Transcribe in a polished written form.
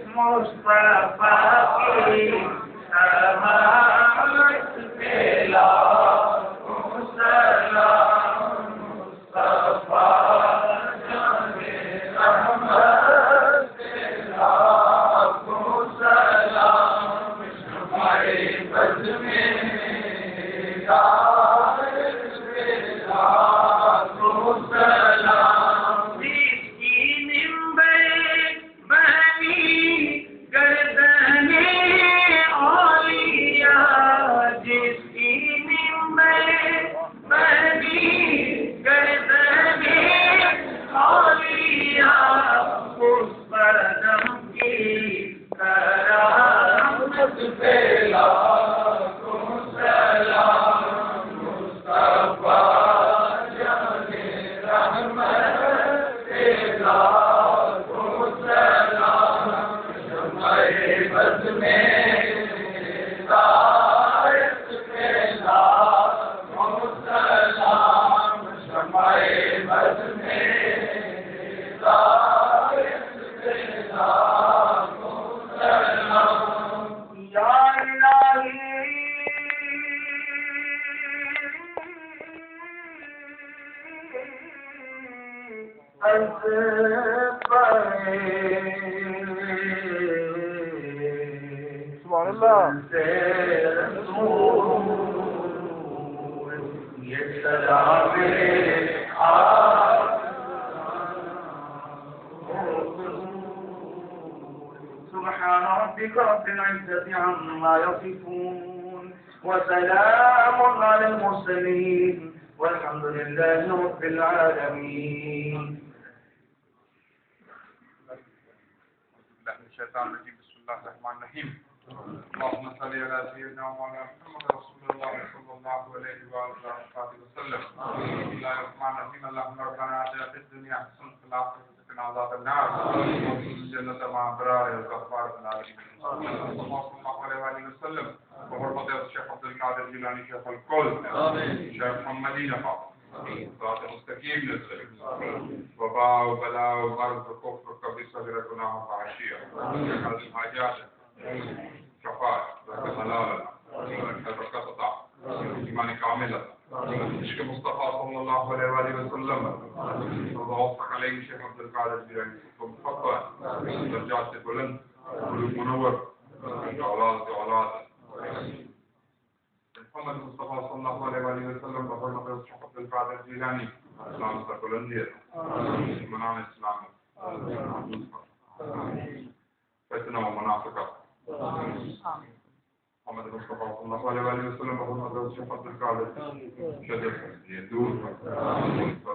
मुस्तफा की रहमत पे लाखों सलाम मुस्तफा जाने रहमत पे लाखों सलाम हमारे बद में हिदायत पे लाखों सलाम जिसकी निम्बे बनी गर्दने औलिया जिसकी निम्बे बनी गर्दने औलिया उस परदम की करामत पे लाखों सलाम मुस्तफा जाने रहमत पे लाखों सलाम हमारे बद में हिदायत पे लाखों सलाम हमारे बद में हिदायत पे लाखों सलाम या इलाही सुभान अल्लाह। ये सलामे سبحان ربك رب العزة عما يصفون وسلام على المرسلين والحمد لله رب العالمين. الشيطان الرجيم. بسم الله الرحمن الرحيم. اللهم صل على سيدنا مولانا محمد رسول الله صلى الله عليه وآله وسلم. بسم الله الرحمن الرحيم. اللهم ربنا آتنا في الدنيا حسنة وفي الآخرة وقنا عذاب النار. وادخلنا الجنة مع الأبرار والكفار العالمين. صلى الله عليه وسلم. وحرمة الشيخ عبد القادر الجيلاني شيخ الكل. شيخ محمد نفع. صراط مستقيم نزل. وباء وبلاء ومرض وكفر وكبر صغيرة گناہ وفحشية. هذه الحاجات شفاعة ضلالة بركة إيمان كاملة عشق مصطفى صلى الله عليه وآله وسلم. ووفق عليه الشيخ عبد القادر الجيلاني وفقه درجات بلند قلوب منور أولاد محمد مصطفى صلى الله عليه وآله وسلم بحرمة الشيخ عبد القادر الجيلاني اسلام سربلندية منام اسلام فتنة ومنافقة محمد مصطفى صلى الله عليه وآله وسلم بحرمة الشيخ عبد القادر شجر يدور